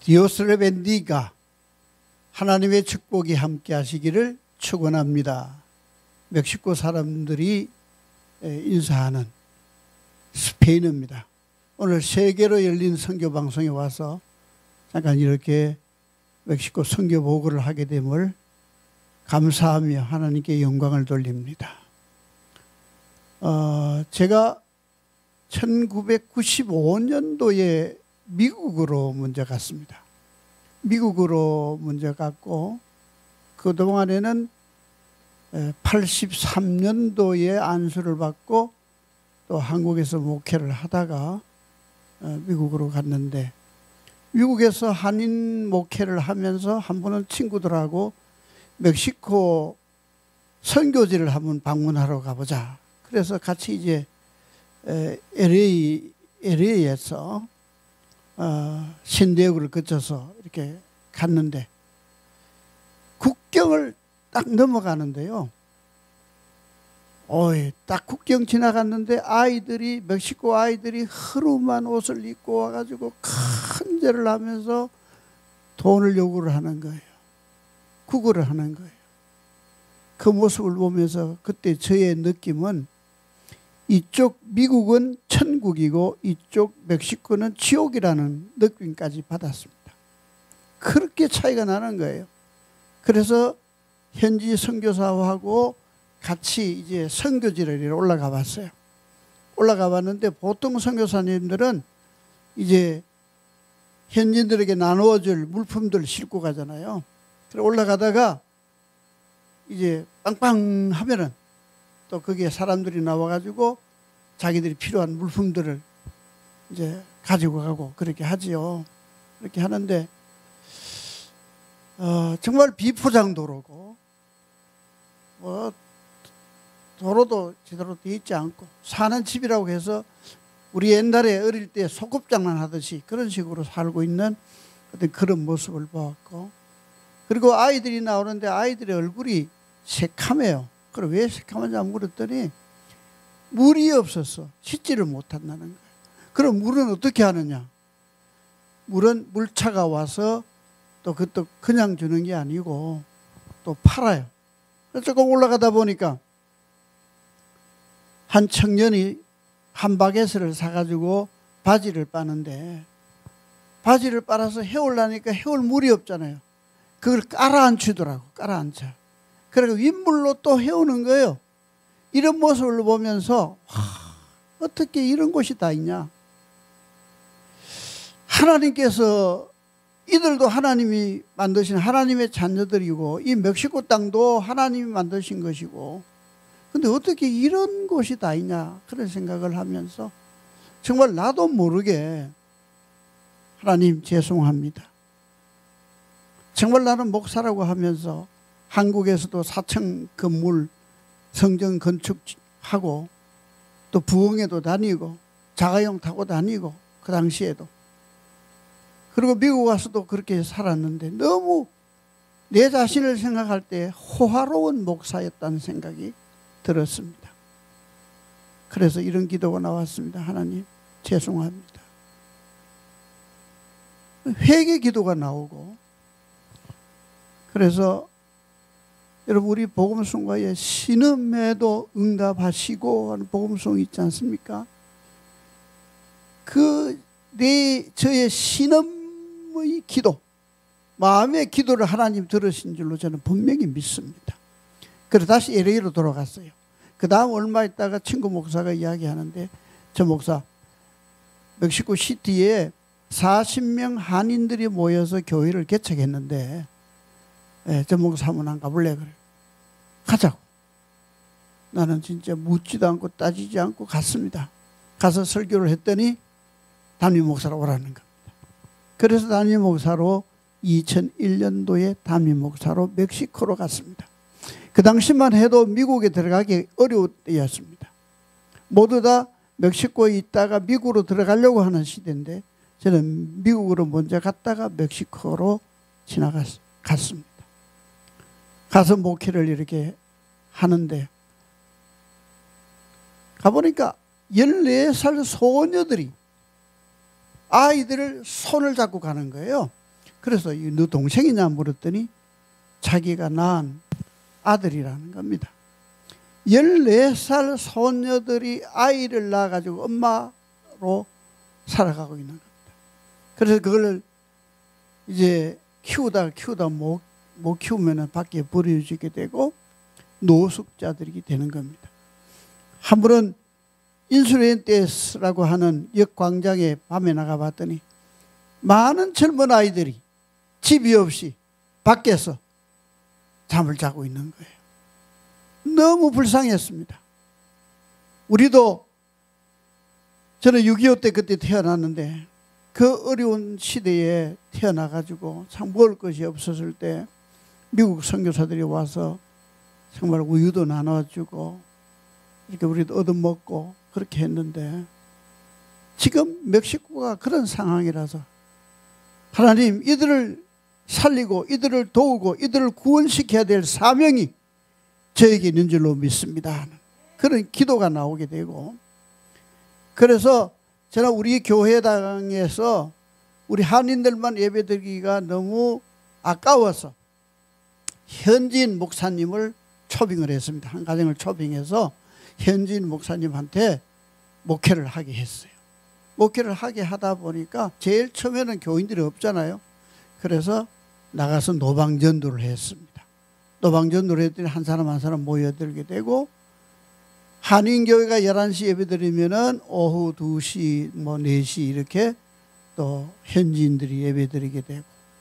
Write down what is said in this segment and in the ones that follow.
디오스 레벤디가 하나님의 축복이 함께 하시기를 축원합니다. 멕시코 사람들이 인사하는 스페인어입니다. 오늘 세계로 열린 선교 방송에 와서 잠깐 이렇게 멕시코 선교 보고를 하게 됨을 감사하며 하나님께 영광을 돌립니다. 제가 1995년도에 미국으로 먼저 갔습니다. 미국으로 먼저 갔고 그동안에는 83년도에 안수를 받고 또 한국에서 목회를 하다가 미국으로 갔는데, 미국에서 한인 목회를 하면서 한 번은 친구들하고 멕시코 선교지를 한번 방문하러 가보자. 그래서 같이 이제 LA에서 신대역을 거쳐서 이렇게 갔는데, 국경을 딱 넘어가는데요. 딱 국경 지나갔는데 멕시코 아이들이 흐름한 옷을 입고 와가지고 큰 절을 하면서 돈을 요구를 하는 거예요. 구걸을 하는 거예요. 그 모습을 보면서 그때 저의 느낌은 이쪽 미국은 천국이고 이쪽 멕시코는 지옥이라는 느낌까지 받았습니다. 그렇게 차이가 나는 거예요. 그래서 현지 선교사하고 같이 이제 선교지를 올라가 봤어요. 올라가 봤는데 보통 선교사님들은 이제 현지인들에게 나누어줄 물품들을 싣고 가잖아요. 그래 올라가다가 이제 빵빵 하면은 또 거기에 사람들이 나와가지고 자기들이 필요한 물품들을 이제 가지고 가고 그렇게 하지요. 그렇게 하는데 정말 비포장 도로고 도로도 제대로 되어 있지 않고 사는 집이라고 해서 우리 옛날에 어릴 때 소꿉장난 하듯이 그런 식으로 살고 있는 어떤 그런 모습을 보았고, 그리고 아이들이 나오는데 아이들의 얼굴이 새카매요. 그럼 왜 새카만지 물었더니 물이 없어서 씻지를 못한다는 거예요. 그럼 물은 어떻게 하느냐? 물은 물차가 와서 또 그것도 그냥 주는 게 아니고 또 팔아요. 그래서 조금 올라가다 보니까 한 청년이 한 바게트를 사가지고 바지를 빠는데, 바지를 빨아서 해올라니까 해올 물이 없잖아요. 그걸 깔아앉히더라고. 깔아앉혀. 그래서 윗물로 또 해오는 거예요. 이런 모습을 보면서 어떻게 이런 곳이 다 있냐. 하나님께서 이들도 하나님이 만드신 하나님의 자녀들이고 이 멕시코 땅도 하나님이 만드신 것이고, 근데 어떻게 이런 곳이 다 있냐 그런 생각을 하면서 정말 나도 모르게 하나님 죄송합니다. 정말 나는 목사라고 하면서 한국에서도 4층 건물 성전 건축하고 또 부흥회도 다니고 자가용 타고 다니고 그 당시에도, 그리고 미국 와서도 그렇게 살았는데 너무 내 자신을 생각할 때 호화로운 목사였다는 생각이 들었습니다. 그래서 이런 기도가 나왔습니다. 하나님 죄송합니다. 회개 기도가 나오고, 그래서 여러분 우리 복음송가에 신음에도 응답하시고 하는 복음송이 있지 않습니까? 저의 신음의 기도, 마음의 기도를 하나님 들으신 줄로 저는 분명히 믿습니다. 그래서 다시 LA로 돌아갔어요. 그 다음 얼마 있다가 친구 목사가 이야기하는데, 저 목사 멕시코 시티에 40명 한인들이 모여서 교회를 개척했는데 저 목사 한번 안 가볼래? 그래. 가자고. 나는 진짜 묻지도 않고 따지지 않고 갔습니다. 가서 설교를 했더니 담임 목사로 오라는 겁니다. 그래서 담임 목사로 2001년도에 담임 목사로 멕시코로 갔습니다. 그 당시만 해도 미국에 들어가기 어려울 때였습니다. 모두 다 멕시코에 있다가 미국으로 들어가려고 하는 시대인데 저는 미국으로 먼저 갔다가 멕시코로 갔습니다. 가서 목회를 이렇게 하는데 가보니까 14살 소녀들이 아이들을 손을 잡고 가는 거예요. 그래서 너 동생이냐 물었더니 자기가 낳은 아들이라는 겁니다. 14살 소녀들이 아이를 낳아가지고 엄마로 살아가고 있는 겁니다. 그래서 그걸 이제 키우다 못 키우면 밖에 버려지게 되고 노숙자들이 되는 겁니다. 한 번은 인수렌테스라고 하는 역광장에 밤에 나가봤더니 많은 젊은 아이들이 집이 없이 밖에서 잠을 자고 있는 거예요. 너무 불쌍했습니다. 우리도 저는 6.25 때 그때 태어났는데 그 어려운 시대에 태어나가지고 참 먹을 것이 없었을 때 미국 선교사들이 와서 정말 우유도 나눠주고 이렇게 우리도 얻어먹고 그렇게 했는데 지금 멕시코가 그런 상황이라서 하나님 이들을 살리고 이들을 도우고 이들을 구원시켜야 될 사명이 저에게 있는 줄로 믿습니다. 그런 기도가 나오게 되고 그래서 저는 우리 교회당에서 우리 한인들만 예배드리기가 너무 아까워서 현지인 목사님을 초빙을 했습니다. 한 가정을 초빙해서 현지인 목사님한테 목회를 하게 했어요. 목회를 하게 하다 보니까 제일 처음에는 교인들이 없잖아요. 그래서 나가서 노방전도를 했습니다. 노방전도를 했더니 한 사람 한 사람 모여들게 되고 한인교회가 11시 예배드리면은 오후 2시 뭐 4시 이렇게 또 현지인들이 예배드리게 되고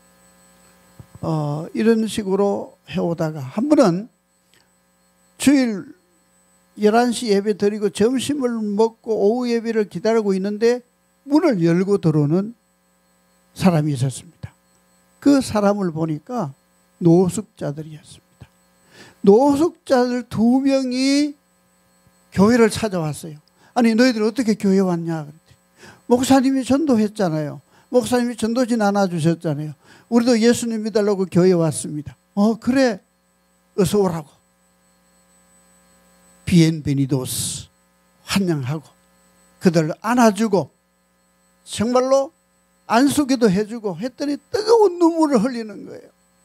이런 식으로 해오다가 한 번은 주일 11시 예배 드리고 점심을 먹고 오후 예배를 기다리고 있는데 문을 열고 들어오는 사람이 있었습니다. 그 사람을 보니까 노숙자들이었습니다. 노숙자들 2명이 교회를 찾아왔어요. 아니 너희들 어떻게 교회 왔냐 그랬더니 목사님이 전도했잖아요. 목사님이 전도지 나눠주셨잖아요. 우리도 예수님 믿으려고 교회 왔습니다. 그래 어서 오라고 비엔베니도스 환영하고 그들을 안아주고 정말로 안수기도 해주고 했더니 뜨거운 눈물을 흘리는 거예요.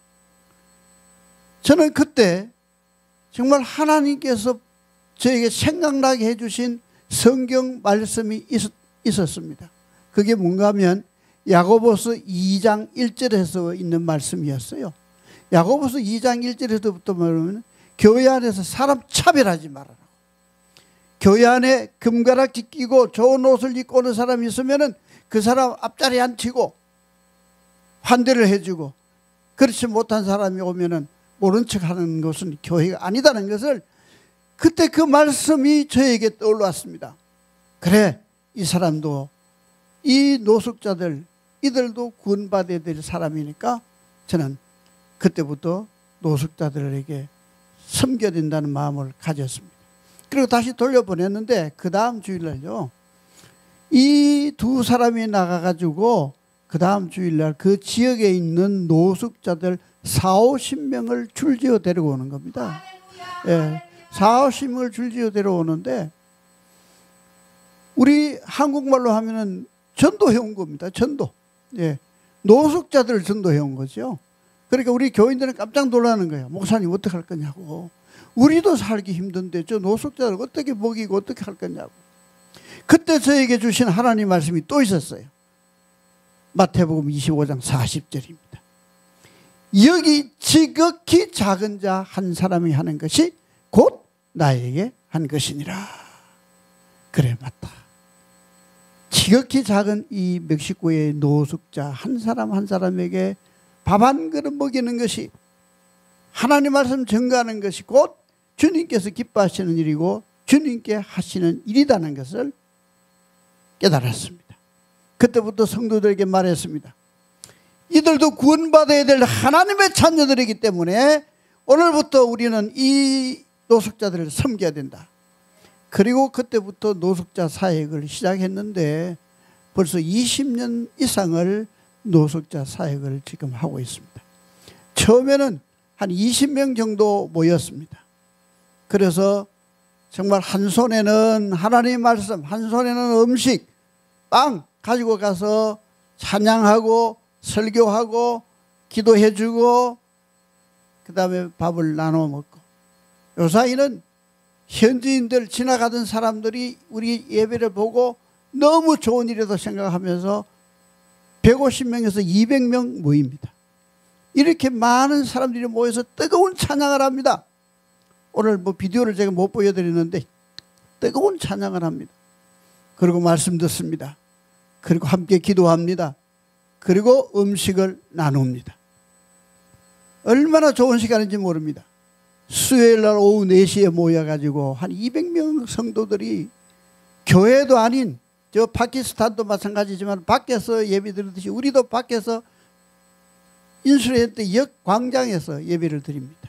저는 그때 정말 하나님께서 저에게 생각나게 해주신 성경 말씀이 있었습니다. 그게 뭔가 하면 야고보서 2장 1절에서 있는 말씀이었어요. 야고보서 2장 1절에서부터 말하면 교회 안에서 사람 차별하지 말아라. 교회 안에 금가락지 끼고 좋은 옷을 입고 오는 사람이 있으면 그 사람 앞자리에 앉히고 환대를 해주고 그렇지 못한 사람이 오면 모른 척하는 것은 교회가 아니다는 것을 그때 그 말씀이 저에게 떠올랐습니다. 그래 이 사람도 이 노숙자들 이들도 구원받아야 될 사람이니까 저는 그때부터 노숙자들에게 섬겨야 된다는 마음을 가졌습니다. 그리고 다시 돌려보냈는데 그 다음 주일날요 이 2 사람이 나가가지고 그 다음 주일날 그 지역에 있는 노숙자들 40-50명을 줄지어 데려오는 겁니다. 예, 40-50명을 줄지어 데려오는데 우리 한국말로 하면은 전도해 온 겁니다. 전도. 예, 노숙자들을 전도해 온 거죠. 그러니까 우리 교인들은 깜짝 놀라는 거예요. 목사님 어떻게 할 거냐고. 우리도 살기 힘든데 저 노숙자를 어떻게 먹이고 어떻게 할 거냐고. 그때 저에게 주신 하나님 말씀이 또 있었어요. 마태복음 25장 40절입니다. 여기 지극히 작은 자 한 사람이 하는 것이 곧 나에게 한 것이니라. 그래 맞다. 지극히 작은 이 멕시코의 노숙자 한 사람 한 사람에게 밥 한 그릇 먹이는 것이 하나님 말씀 전가하는 것이 곧 주님께서 기뻐하시는 일이고 주님께 하시는 일이라는 것을 깨달았습니다. 그때부터 성도들에게 말했습니다. 이들도 구원받아야 될 하나님의 자녀들이기 때문에 오늘부터 우리는 이 노숙자들을 섬겨야 된다. 그리고 그때부터 노숙자 사역을 시작했는데 벌써 20년 이상을 노숙자 사역을 지금 하고 있습니다. 처음에는 한 20명 정도 모였습니다. 그래서 정말 한 손에는 하나님의 말씀, 한 손에는 음식, 빵 가지고 가서 찬양하고 설교하고 기도해주고 그 다음에 밥을 나눠 먹고, 요 사이는 현지인들 지나가던 사람들이 우리 예배를 보고 너무 좋은 일이라고 생각하면서 150명에서 200명 모입니다. 이렇게 많은 사람들이 모여서 뜨거운 찬양을 합니다. 오늘 뭐 비디오를 제가 못 보여드리는데 뜨거운 찬양을 합니다. 그리고 말씀 듣습니다. 그리고 함께 기도합니다. 그리고 음식을 나눕니다. 얼마나 좋은 시간인지 모릅니다. 수요일 날 오후 4시에 모여가지고 한 200명 성도들이, 교회도 아닌 저 파키스탄도 마찬가지지만 밖에서 예배 드리듯이 우리도 밖에서 인수레한테 역 광장에서 예배를 드립니다.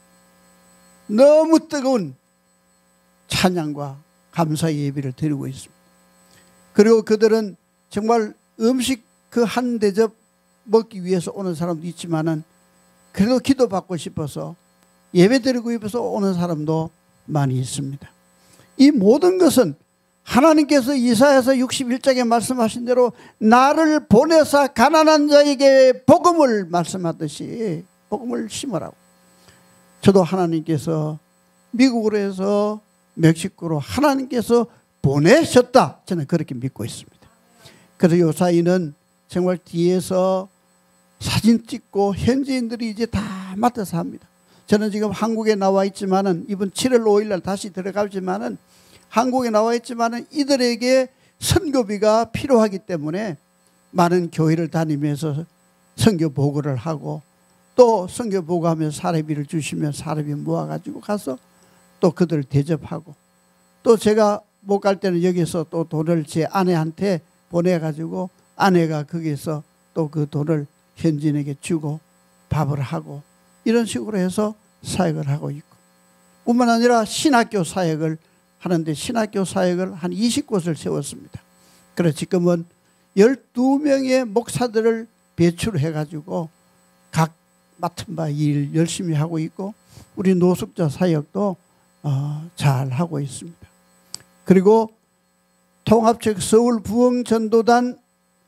너무 뜨거운 찬양과 감사의 예배를 드리고 있습니다. 그리고 그들은 정말 음식 그 한 대접 먹기 위해서 오는 사람도 있지만은 그래도 기도받고 싶어서 예배 드리고 싶어서 오는 사람도 많이 있습니다. 이 모든 것은 하나님께서 이사야서 61장에 말씀하신 대로 나를 보내사 가난한 자에게 복음을 말씀하듯이 복음을 심으라고. 저도 하나님께서 미국으로 해서 멕시코로 하나님께서 보내셨다, 저는 그렇게 믿고 있습니다. 그래서 요 사이는 정말 뒤에서 사진 찍고 현지인들이 이제 다 맡아서 합니다. 저는 지금 한국에 나와 있지만은 이번 7월 5일 날 다시 들어가지만은 한국에 나와 있지만은 이들에게 선교비가 필요하기 때문에 많은 교회를 다니면서 선교 보고를 하고, 또 선교 보고하면 사례비를 주시면 사례비 모아가지고 가서 또 그들 대접하고, 또 제가 못 갈 때는 여기서 또 돈을 제 아내한테 보내가지고 아내가 거기서 또 그 돈을 현지인에게 주고 밥을 하고, 이런 식으로 해서 사역을 하고 있고, 뿐만 아니라 신학교 사역을 하는데 신학교 사역을 한 20곳을 세웠습니다. 그래서 지금은 12명의 목사들을 배출해 가지고 각 맡은 바 일 열심히 하고 있고, 우리 노숙자 사역도 잘 하고 있습니다. 그리고 통합적 서울부흥전도단,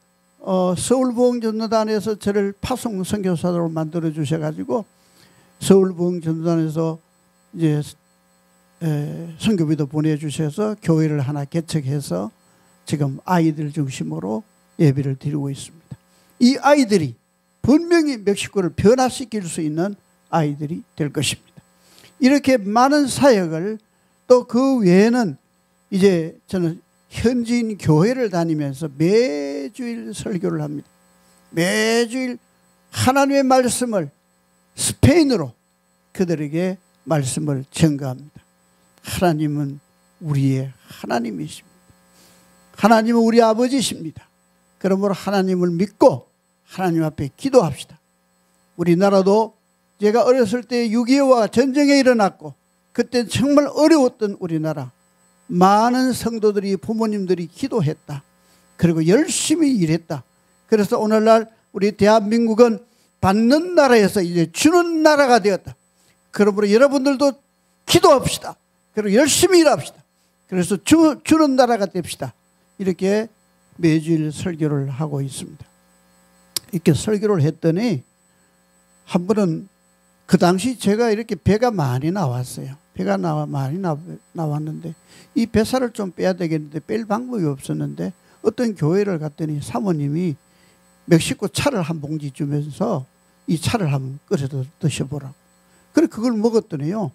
서울부흥전도단에서 저를 파송 선교사로 만들어 주셔 가지고 서울부흥전도단에서 이제 선교비도 보내주셔서 교회를 하나 개척해서 지금 아이들 중심으로 예배를 드리고 있습니다. 이 아이들이 분명히 멕시코를 변화시킬 수 있는 아이들이 될 것입니다. 이렇게 많은 사역을, 또 그 외에는 이제 저는 현지인 교회를 다니면서 매주일 설교를 합니다. 매주일 하나님의 말씀을 스페인어로 그들에게 말씀을 전가합니다. 하나님은 우리의 하나님이십니다. 하나님은 우리 아버지십니다. 그러므로 하나님을 믿고 하나님 앞에 기도합시다. 우리나라도 제가 어렸을 때 6.25가 전쟁에 일어났고 그때 정말 어려웠던 우리나라, 많은 성도들이, 부모님들이 기도했다. 그리고 열심히 일했다. 그래서 오늘날 우리 대한민국은 받는 나라에서 이제 주는 나라가 되었다. 그러므로 여러분들도 기도합시다. 그리고 열심히 일합시다. 그래서 주는 나라가 됩시다. 이렇게 매주일 설교를 하고 있습니다. 이렇게 설교를 했더니 한 번은 그 당시 제가 이렇게 배가 많이 나왔어요. 배가 많이 나왔는데 이 배살을 좀 빼야 되겠는데 뺄 방법이 없었는데 어떤 교회를 갔더니 사모님이 멕시코 차를 한 봉지 주면서 이 차를 한번 끓여서 드셔보라고. 그래 그걸 먹었더니요,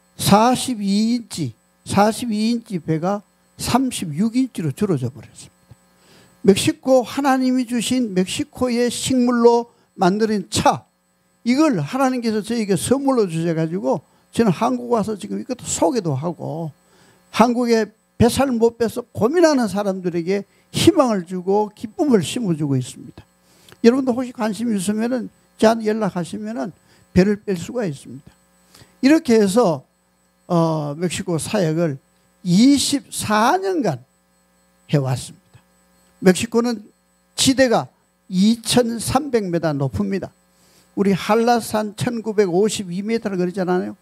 42인치 배가 36인치로 줄어져 버렸습니다. 멕시코, 하나님이 주신 멕시코의 식물로 만드는 차, 이걸 하나님께서 저에게 선물로 주셔가지고 저는 한국 와서 지금 이것도 소개도 하고 한국에 뱃살 못 빼서 고민하는 사람들에게 희망을 주고 기쁨을 심어주고 있습니다. 여러분도 혹시 관심 있으면은 저한테 연락하시면은 배를 뺄 수가 있습니다. 이렇게 해서 멕시코 사역을 24년간 해왔습니다. 멕시코는 지대가 2300m 높습니다. 우리 한라산 1952m를 그러잖아요.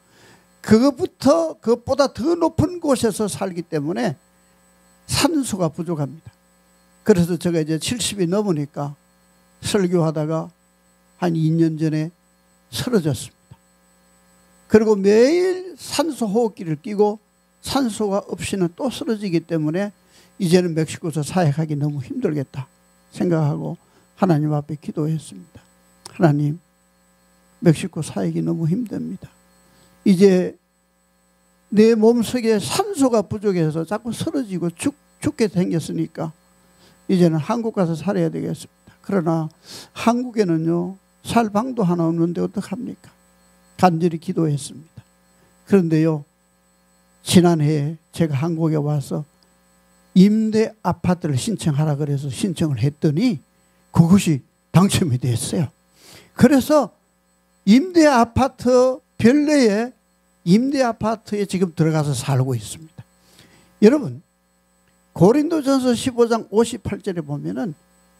그것보다 더 높은 곳에서 살기 때문에 산소가 부족합니다. 그래서 제가 이제 70이 넘으니까 설교하다가 한 2년 전에 쓰러졌습니다. 그리고 매일 산소 호흡기를 끼고 산소가 없이는 또 쓰러지기 때문에 이제는 멕시코에서 사역하기 너무 힘들겠다 생각하고 하나님 앞에 기도했습니다. 하나님, 멕시코 사역이 너무 힘듭니다. 이제 내 몸속에 산소가 부족해서 자꾸 쓰러지고 죽게 생겼으니까 이제는 한국 가서 살아야 되겠습니다. 그러나 한국에는요, 살 방도 하나 없는데 어떡합니까? 간절히 기도했습니다. 그런데요, 지난해에 제가 한국에 와서 임대 아파트를 신청하라 그래서 신청을 했더니 그것이 당첨이 됐어요. 그래서 임대 아파트 별내에 임대 아파트에 지금 들어가서 살고 있습니다. 여러분, 고린도전서 15장 58절에 보면은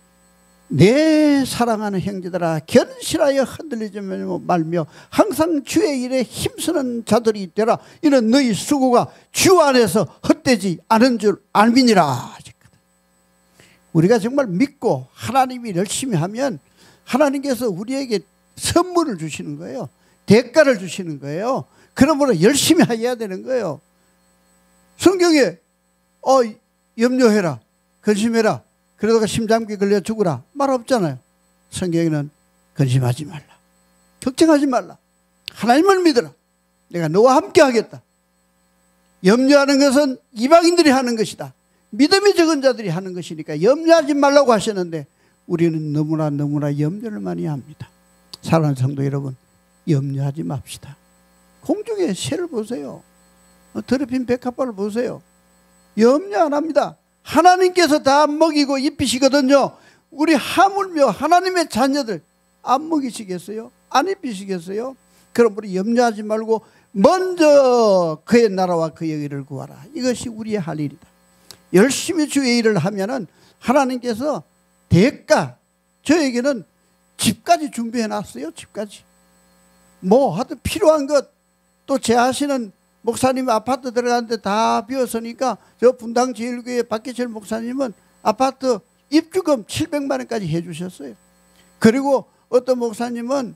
내 사랑하는 형제들아 견실하여 흔들리지 말며 항상 주의 일에 힘쓰는 자들이 있더라. 이는 너희 수고가 주 안에서 헛되지 않은 줄 알미니라. 우리가 정말 믿고 하나님이 열심히 하면 하나님께서 우리에게 선물을 주시는 거예요. 대가를 주시는 거예요. 그러므로 열심히 해야 되는 거예요. 성경에 염려해라, 근심해라, 그러다가 심장병 걸려 죽으라 말 없잖아요. 성경에는 근심하지 말라, 걱정하지 말라, 하나님을 믿어라, 내가 너와 함께 하겠다. 염려하는 것은 이방인들이 하는 것이다. 믿음이 적은 자들이 하는 것이니까 염려하지 말라고 하셨는데 우리는 너무나 염려를 많이 합니다. 사랑하는 성도 여러분, 염려하지 맙시다. 공중의 새를 보세요. 더럽힌 백합화를 보세요. 염려 안 합니다. 하나님께서 다 먹이고 입히시거든요. 우리 하물며 하나님의 자녀들 안 먹이시겠어요? 안 입히시겠어요? 그러므로 염려하지 말고 먼저 그의 나라와 그의 의를 구하라. 이것이 우리의 할 일이다. 열심히 주의 일을 하면은 하나님께서 대가, 저에게는 집까지 준비해 놨어요. 집까지. 뭐 하여튼 필요한 것, 또 제 아시는 목사님 아파트 들어가는데 다 비었으니까 저 분당 제일교회 박기철 목사님은 아파트 입주금 700만 원까지 해주셨어요. 그리고 어떤 목사님은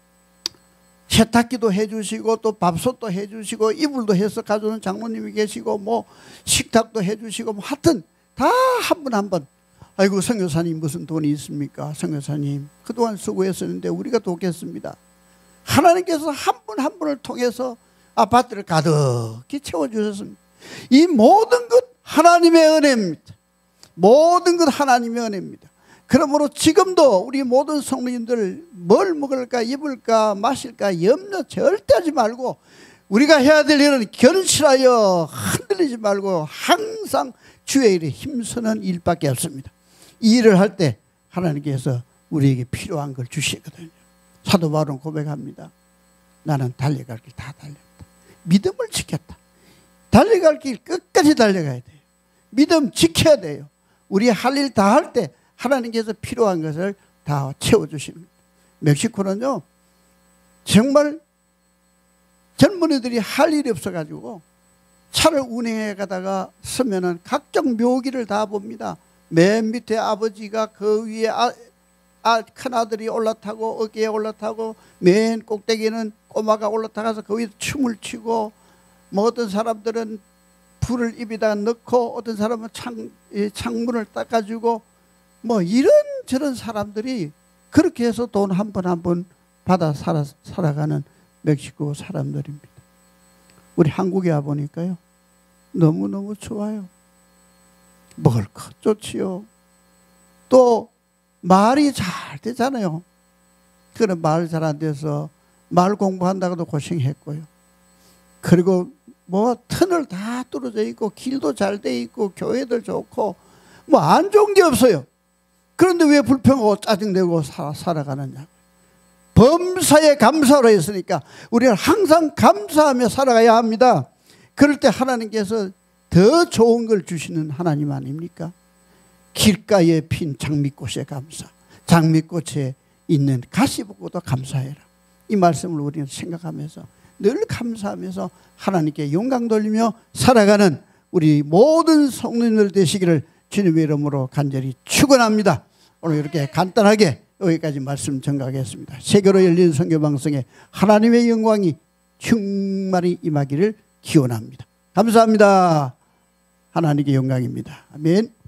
세탁기도 해주시고 또 밥솥도 해주시고 이불도 해서 가져오는 장모님이 계시고 뭐 식탁도 해주시고 뭐 하여튼 다 한 분 한 분. 아이고 선교사님 무슨 돈이 있습니까? 선교사님 그동안 수고했었는데 우리가 돕겠습니다. 하나님께서 한 분 한 분을 통해서 아파트를 가득히 채워주셨습니다. 이 모든 것 하나님의 은혜입니다. 모든 것 하나님의 은혜입니다. 그러므로 지금도 우리 모든 성도님들 뭘 먹을까 입을까 마실까 염려 절대 하지 말고 우리가 해야 될 일은 견실하여 흔들리지 말고 항상 주의 일에 힘쓰는 일밖에 없습니다. 이 일을 할 때 하나님께서 우리에게 필요한 걸 주시거든요. 사도 바울은 고백합니다. 나는 달려갈 길 다 달렸다. 믿음을 지켰다. 달려갈 길 끝까지 달려가야 돼요. 믿음 지켜야 돼요. 우리 할 일 다 할 때 하나님께서 필요한 것을 다 채워주십니다. 멕시코는요 정말 젊은이들이 할 일이 없어가지고 차를 운행해 가다가 서면은 각종 묘기를 다 봅니다. 맨 밑에 아버지가 그 위에 큰아들이 올라타고 어깨에 올라타고 맨 꼭대기는 꼬마가 올라타가서 그 위에 춤을 추고 뭐 어떤 사람들은 불을 입에다 넣고 어떤 사람은 창문을 닦아주고 뭐 이런저런 사람들이 그렇게 해서 돈 한 번 한 번 받아 살아가는 멕시코 사람들입니다. 우리 한국에 와보니까요 너무너무 좋아요. 먹을 것 좋지요. 또 말이 잘 되잖아요. 그런 말 잘 안 돼서 말 공부한다고도 고생했고요. 그리고 뭐 터널 다 뚫어져 있고 길도 잘 돼 있고 교회들 좋고 뭐 안 좋은 게 없어요. 그런데 왜 불평하고 짜증내고 살아가느냐. 범사에 감사로 했으니까 우리는 항상 감사하며 살아가야 합니다. 그럴 때 하나님께서 더 좋은 걸 주시는 하나님 아닙니까? 길가에 핀 장미꽃에 감사, 장미꽃에 있는 가시보고도 감사해라. 이 말씀을 우리는 생각하면서 늘 감사하면서 하나님께 영광 돌리며 살아가는 우리 모든 성도님들 되시기를 주님의 이름으로 간절히 축원합니다. 오늘 이렇게 간단하게 여기까지 말씀 전가하겠습니다. 세계로 열린 선교방송에 하나님의 영광이 충만히 임하기를 기원합니다. 감사합니다. 하나님께 영광입니다. 아멘.